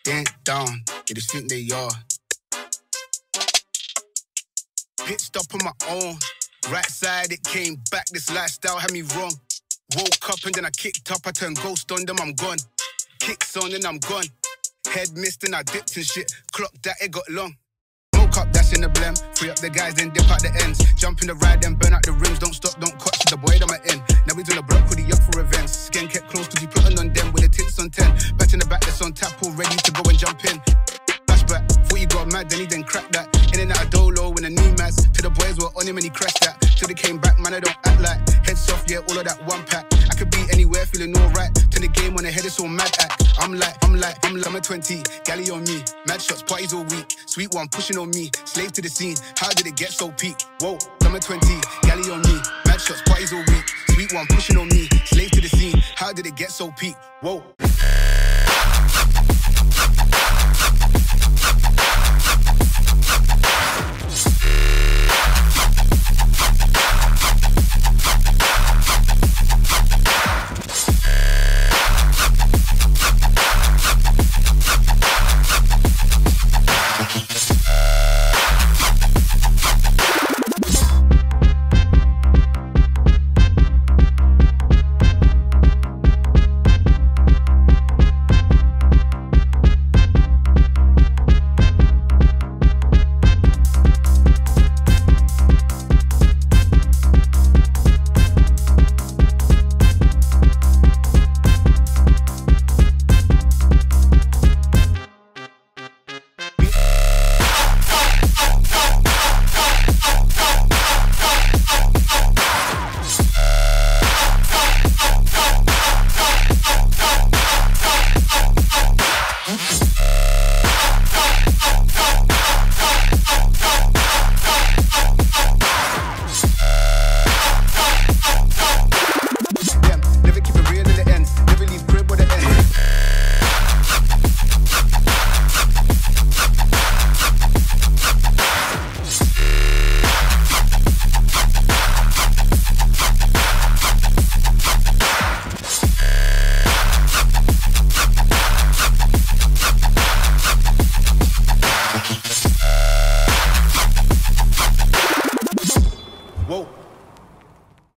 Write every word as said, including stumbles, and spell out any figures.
They ain't down, they just think they are. Pit stop on my own. Right side, it came back. This lifestyle had me wrong. Woke up and then I kicked up. I turned ghost on them, I'm gone. Kicks on and I'm gone. Head missed and I dipped and shit. Clock that, it got long. Woke up, dash in the blem. Free up the guys, then dip out the ends. Jump in the ride, then burn out the rims. Don't stop, don't cut to the boy that I'm in. Now we doing a block with the up for events. Skin kept close cause we plotting on them with the tints on ten. Back in the back, that's on tap, all ready to go and jump in. Flashback, thought you got mad, then he then cracked that. In and out of dolo when the new mass. To the boys were on him and he crashed that. Till they came back, man, I don't act like. Heads off, yeah, all of that one pack. I could be anywhere, feeling alright. Turn the game on the head, it's all mad act. I'm like, I'm like, I'm like, I'm a twenty, galley on me. Mad shots, parties all week. Sweet one pushing on me, slave to the scene. How did it get so peak? Whoa, I'm a twenty, galley on me. Mad shots, parties all week. Sweet one pushing on me, slave to the scene. How did it get so peak? Whoa.